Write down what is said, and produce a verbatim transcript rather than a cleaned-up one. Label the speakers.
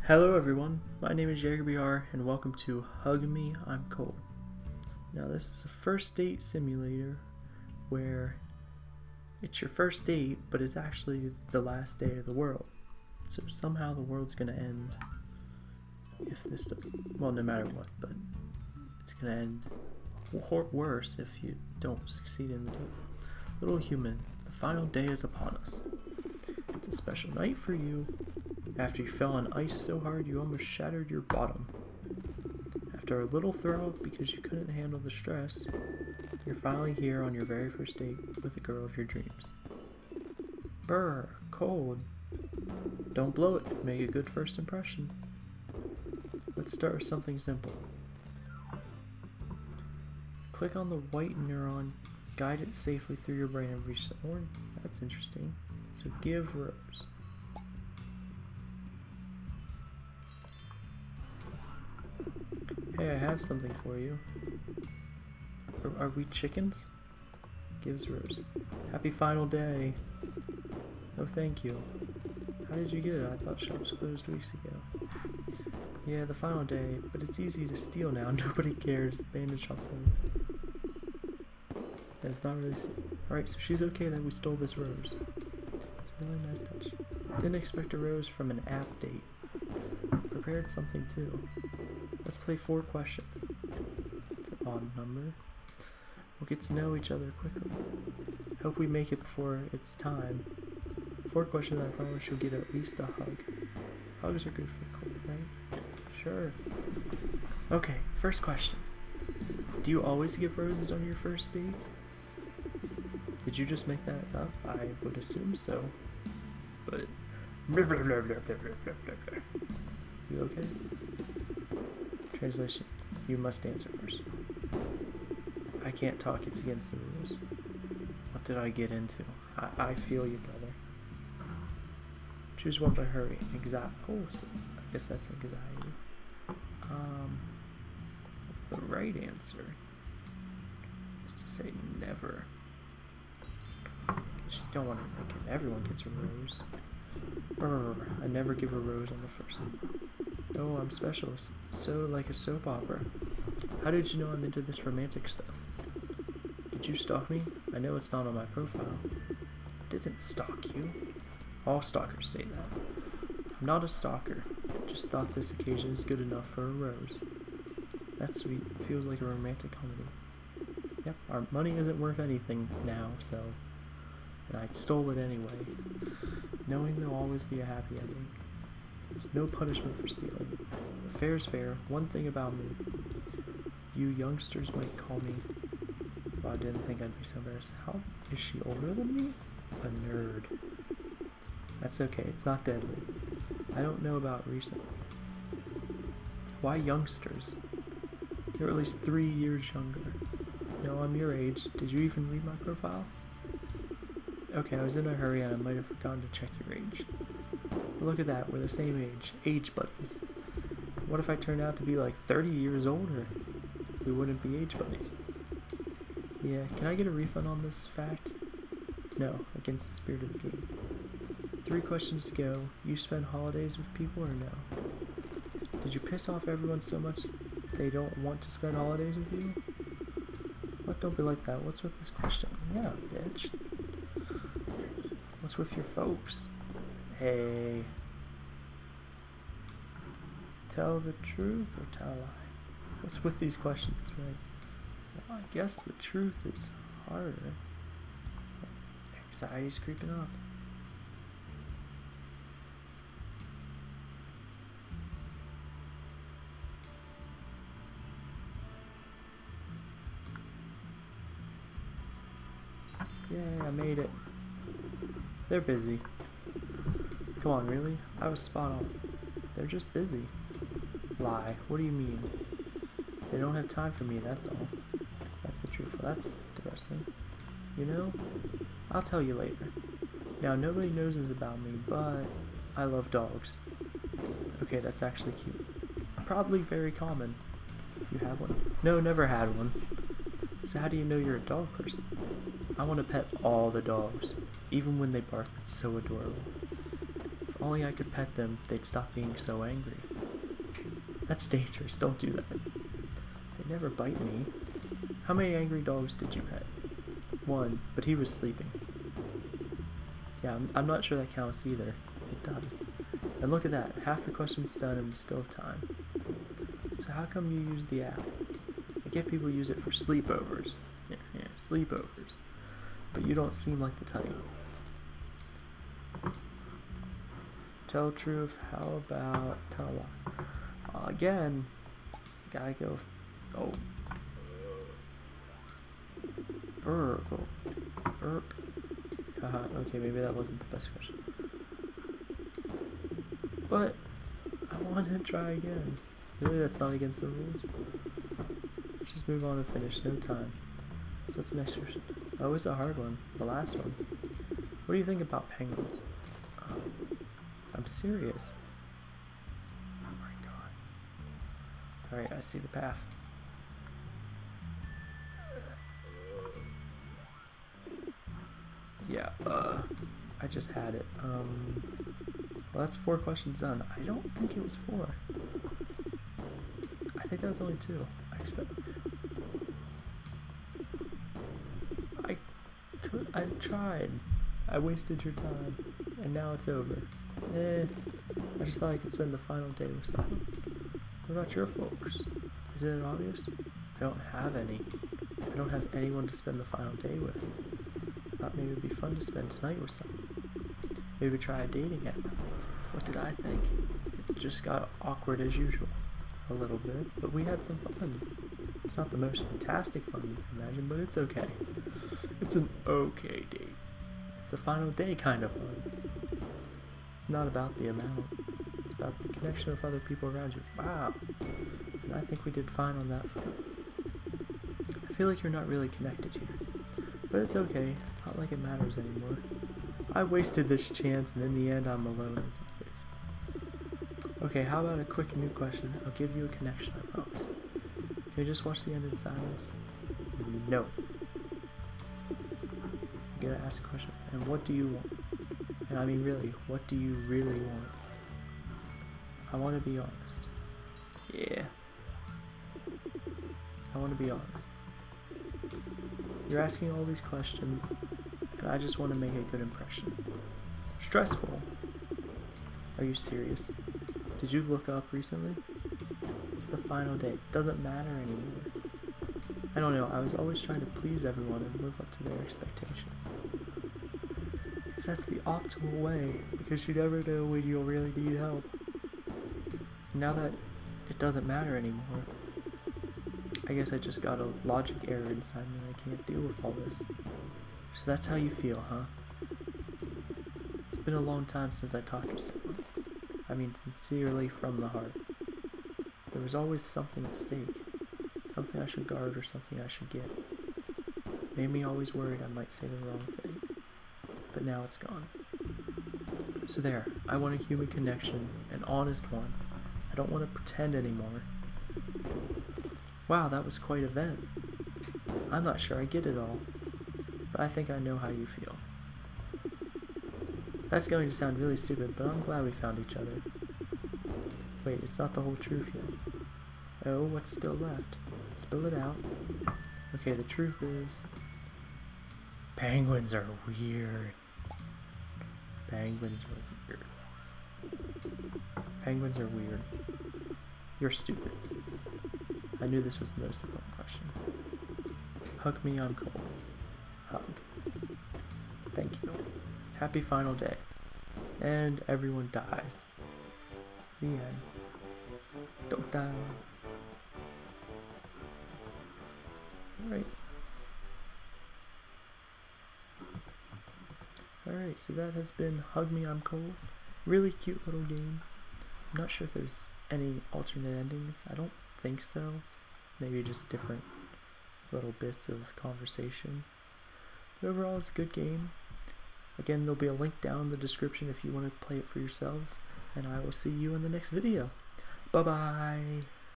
Speaker 1: Hello everyone, my name is Yeagerbr and welcome to Hug Me, I'm Cold. Now this is a first date simulator where it's your first date, but it's actually the last day of the world. So somehow the world's gonna end if this doesn't, well, no matter what, but it's gonna end worse if you don't succeed in the date. Little human, the final day is upon us. It's a special night for you. After you fell on ice so hard you almost shattered your bottom. After a little throw up because you couldn't handle the stress, you're finally here on your very first date with the girl of your dreams. Brr, cold. Don't blow it, make a good first impression. Let's start with something simple. Click on the white neuron, guide it safely through your brain and reach the orange. That's interesting. So give rose. Hey, I have something for you. Are, are we chickens? Gives rose. Happy final day. Oh, thank you. How did you get it? I thought shops closed weeks ago. Yeah, the final day, but it's easy to steal now. Nobody cares. Abandoned shops have. That's not really. Alright, so she's okay that we stole this rose. It's a really nice touch. Didn't expect a rose from an app date. Prepared something too. Let's play four questions. It's an odd number. We'll get to know each other quickly. Hope we make it before it's time. Four questions, I promise you'll get at least a hug. Hugs are good for cold, right? Sure. Okay, first question. Do you always give roses on your first dates? Did you just make that up? I would assume so. But... You okay? Translation, you must answer first. I can't talk, it's against the rules. What did I get into? I, I feel you, brother. Choose one by hurry. Exact. Oh, so I guess that's anxiety. Um, the right answer is to say never. Because you don't want to think it. Everyone gets a rose. Brr, I never give a rose on the first date. Oh, I'm special. So like a soap opera. How did you know I'm into this romantic stuff? Did you stalk me? I know it's not on my profile. I didn't stalk you. All stalkers say that. I'm not a stalker. Just thought this occasion is good enough for a rose. That's sweet. Feels like a romantic comedy. Yep, our money isn't worth anything now, so... And I stole it anyway. Knowing there'll always be a happy ending. There's no punishment for stealing. Fair's fair. One thing about me. You youngsters might call me... Well, I didn't think I'd be so embarrassed. How is she older than me? A nerd. That's okay. It's not deadly. I don't know about recently. Why youngsters? You're at least three years younger. No, I'm your age. Did you even read my profile? Okay, I was in a hurry and I might have forgotten to check your age. But look at that, we're the same age. Age buddies. What if I turned out to be like thirty years older? We wouldn't be age buddies. Yeah, can I get a refund on this fact? No, against the spirit of the game. Three questions to go. You spend holidays with people or no? Did you piss off everyone so much they don't want to spend holidays with you? What? Don't be like that. What's with this question? Yeah, bitch. What's with your folks? Hey. Tell the truth or tell a lie? What's with these questions? Is right. Well, I guess the truth is harder. Anxiety's creeping up. Yay, I made it. They're busy. Come on, really? I was spot on. They're just busy. Lie. What do you mean? They don't have time for me, that's all. That's the truth. That's depressing. You know? I'll tell you later. Now, nobody knows this about me, but I love dogs. Okay, that's actually cute. Probably very common. You have one? No, never had one. So how do you know you're a dog person? I want to pet all the dogs, even when they bark. It's so adorable. If only I could pet them, they'd stop being so angry. That's dangerous, don't do that. They never bite me. How many angry dogs did you pet? One, but he was sleeping. Yeah, I'm, I'm not sure that counts either. It does. And look at that, half the question's done and we still have time. So how come you use the app? I get people use it for sleepovers. Yeah, yeah, sleepovers. But you don't seem like the type. Tell the truth, how about tell a lie? Uh, again, gotta go. Oh. Burp. Oh. Burp. Haha, okay, maybe that wasn't the best question. But I want to try again. Really, that's not against the rules? Just move on and finish, no time. So what's the next question? Oh, it's a hard one. The last one. What do you think about penguins? Um, I'm serious. Oh my god. Alright, I see the path. Yeah, uh, I just had it. Um, well, that's four questions done. I don't think it was four. I think that was only two. I expect. I could. I tried. I wasted your time, and now it's over. Eh. I just thought I could spend the final day with someone. What about your folks? Isn't it obvious? I don't have any. I don't have anyone to spend the final day with. I thought maybe it would be fun to spend tonight with someone. Maybe try a dating app. What did I think? It just got awkward as usual. A little bit, but we had some fun. It's not the most fantastic fun you can imagine, but it's okay. It's an okay date. It's the final day kind of fun. It's not about the amount. It's about the connection with other people around you. Wow. And I think we did fine on that front. I feel like you're not really connected here. But it's okay. Not like it matters anymore. I wasted this chance, and in the end, I'm alone as always. Okay, how about a quick new question? I'll give you a connection, I promise. Can you just watch the end in silence? No. I'm gonna ask a question. And what do you want? And I mean really, what do you really want? I want to be honest. Yeah. I want to be honest. You're asking all these questions, and I just want to make a good impression. Stressful. Are you serious? Did you look up recently? It's the final day. It doesn't matter anymore. I don't know, I was always trying to please everyone and live up to their expectations. Because that's the optimal way, because you never know when you'll really need help. Now that it doesn't matter anymore, I guess I just got a logic error inside me and I can't deal with all this. So that's how you feel, huh? It's been a long time since I talked to someone. I mean sincerely from the heart. There was always something at stake. Something I should guard or something I should get. Made me always worried I might say the wrong thing. But now it's gone. So there, I want a human connection, an honest one. I don't want to pretend anymore. Wow, that was quite an event. I'm not sure I get it all, but I think I know how you feel. That's going to sound really stupid, but I'm glad we found each other. Wait, it's not the whole truth yet. Oh, what's still left? Spill it out. Okay, the truth is... penguins are weird. Penguins are weird. Penguins are weird. You're stupid. I knew this was the most important question. Hug me, I'm cold. Hug. Thank you. Happy final day. And everyone dies. The end. Don't die. Alright. Alright, so that has been Hug Me, I'm Cold. Really cute little game. I'm not sure if there's any alternate endings. I don't think so. Maybe just different little bits of conversation. But overall, it's a good game. Again, there'll be a link down in the description if you want to play it for yourselves. And I will see you in the next video. Bye-bye!